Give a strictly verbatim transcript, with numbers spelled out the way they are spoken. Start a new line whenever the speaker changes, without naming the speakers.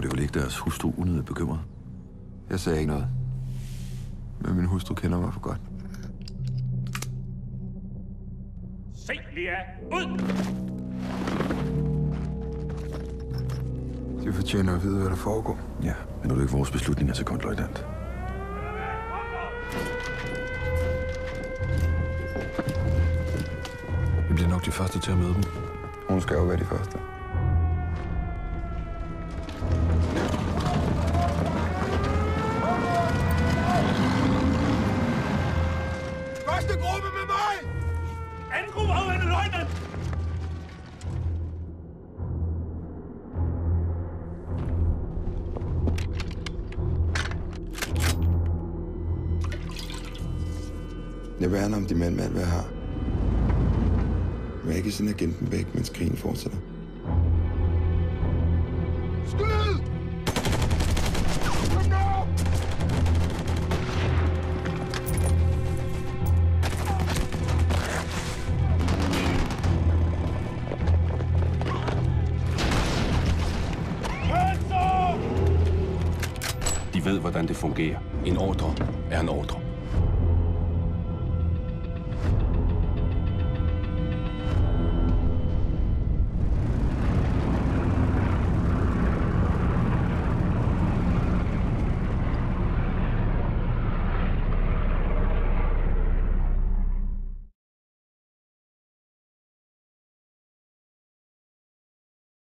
det vel ikke deres hustru unødigt bekymret?
Jeg sagde ikke noget. Men min hustru kender mig for godt.
Celia, ud!
De fortjener at vide, hvad der foregår.
Ja, men nu er det ikke vores beslutning, at sekundløjtnant. Vi bliver nok de første til at møde dem.
Hun skal jo være de første.
Første gruppe med mig! Anden gruppe afvender løjtnant!
Jeg værner om de mænd med alt, hvad jeg har. Jeg vil ikke sende agenten væk, mens krigen fortsætter.
Skyd! Kom nu!
De ved, hvordan det fungerer. En ordre er en ordre.